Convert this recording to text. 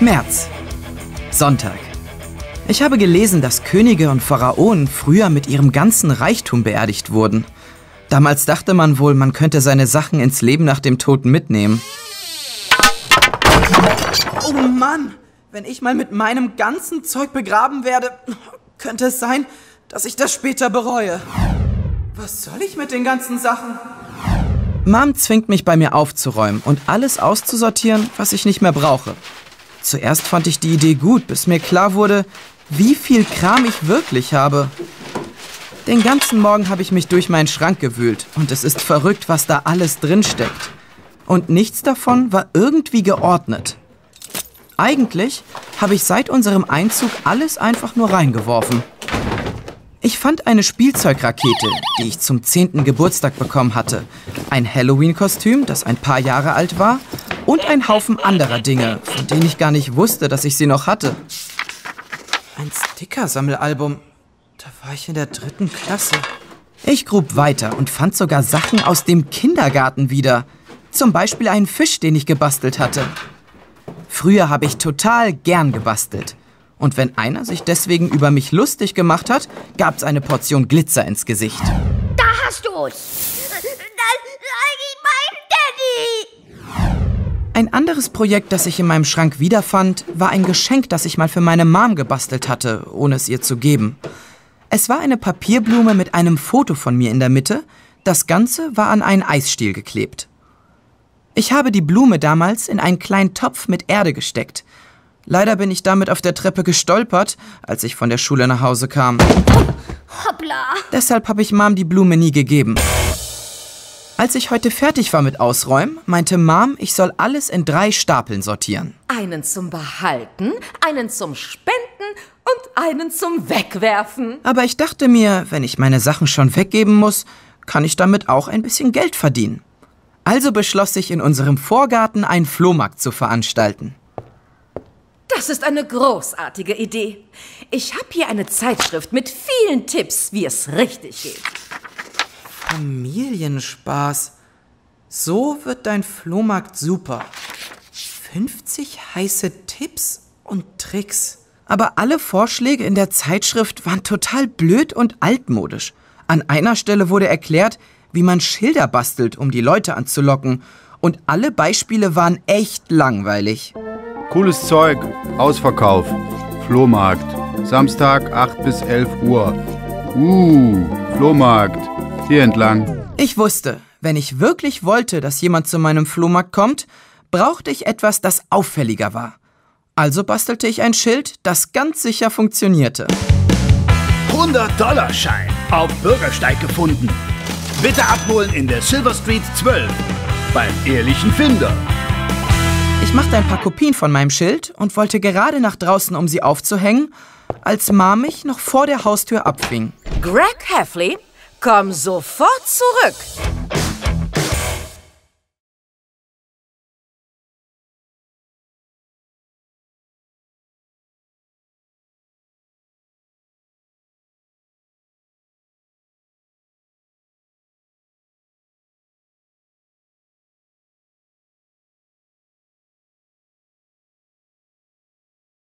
März. Sonntag. Ich habe gelesen, dass Könige und Pharaonen früher mit ihrem ganzen Reichtum beerdigt wurden. Damals dachte man wohl, man könnte seine Sachen ins Leben nach dem Tod mitnehmen. Oh Mann, wenn ich mal mit meinem ganzen Zeug begraben werde, könnte es sein, dass ich das später bereue. Was soll ich mit den ganzen Sachen? Mom zwingt mich, bei mir aufzuräumen und alles auszusortieren, was ich nicht mehr brauche. Zuerst fand ich die Idee gut, bis mir klar wurde, wie viel Kram ich wirklich habe. Den ganzen Morgen habe ich mich durch meinen Schrank gewühlt und es ist verrückt, was da alles drin steckt. Und nichts davon war irgendwie geordnet. Eigentlich habe ich seit unserem Einzug alles einfach nur reingeworfen. Ich fand eine Spielzeugrakete, die ich zum 10. Geburtstag bekommen hatte, ein Halloween-Kostüm, das ein paar Jahre alt war, und ein Haufen anderer Dinge, von denen ich gar nicht wusste, dass ich sie noch hatte. Ein Sticker-Sammelalbum. Da war ich in der 3. Klasse. Ich grub weiter und fand sogar Sachen aus dem Kindergarten wieder. Zum Beispiel einen Fisch, den ich gebastelt hatte. Früher habe ich total gern gebastelt. Und wenn einer sich deswegen über mich lustig gemacht hat, gab es eine Portion Glitzer ins Gesicht. Da hast du's! Das ist mein Daddy! Ein anderes Projekt, das ich in meinem Schrank wiederfand, war ein Geschenk, das ich mal für meine Mom gebastelt hatte, ohne es ihr zu geben. Es war eine Papierblume mit einem Foto von mir in der Mitte. Das Ganze war an einen Eisstiel geklebt. Ich habe die Blume damals in einen kleinen Topf mit Erde gesteckt. Leider bin ich damit auf der Treppe gestolpert, als ich von der Schule nach Hause kam. Hoppla! Deshalb habe ich Mom die Blume nie gegeben. Als ich heute fertig war mit Ausräumen, meinte Mom, ich soll alles in 3 Stapeln sortieren. Einen zum Behalten, einen zum Spenden und einen zum Wegwerfen. Aber ich dachte mir, wenn ich meine Sachen schon weggeben muss, kann ich damit auch ein bisschen Geld verdienen. Also beschloss ich, in unserem Vorgarten einen Flohmarkt zu veranstalten. Das ist eine großartige Idee. Ich habe hier eine Zeitschrift mit vielen Tipps, wie es richtig geht. Familienspaß. So wird dein Flohmarkt super. 50 heiße Tipps und Tricks. Aber alle Vorschläge in der Zeitschrift waren total blöd und altmodisch. An einer Stelle wurde erklärt, wie man Schilder bastelt, um die Leute anzulocken. Und alle Beispiele waren echt langweilig. Cooles Zeug, Ausverkauf, Flohmarkt, Samstag 8 bis 11 Uhr. Flohmarkt, hier entlang. Ich wusste, wenn ich wirklich wollte, dass jemand zu meinem Flohmarkt kommt, brauchte ich etwas, das auffälliger war. Also bastelte ich ein Schild, das ganz sicher funktionierte. 100-Dollar-Schein auf Bürgersteig gefunden. Bitte abholen in der Silver Street 12 beim ehrlichen Finder. Ich machte ein paar Kopien von meinem Schild und wollte gerade nach draußen, um sie aufzuhängen, als Mom mich noch vor der Haustür abfing. Greg Heffley, komm sofort zurück.